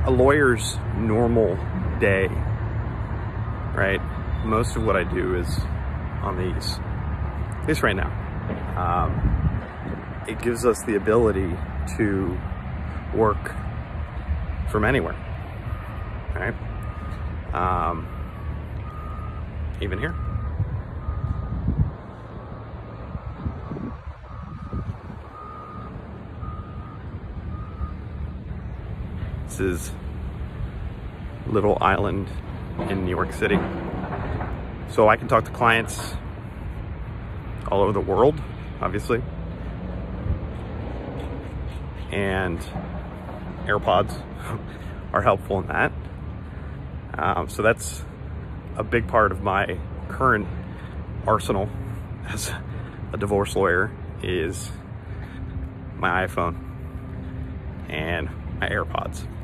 a lawyer's normal day, right? Most of what I do is on these, at least right now. It gives us the ability to work from anywhere, right? Even here. This is Little Island in New York City. So I can talk to clients all over the world, obviously. And AirPods are helpful in that. So that's a big part of my current arsenal as a divorce lawyer is my iPhone and my AirPods.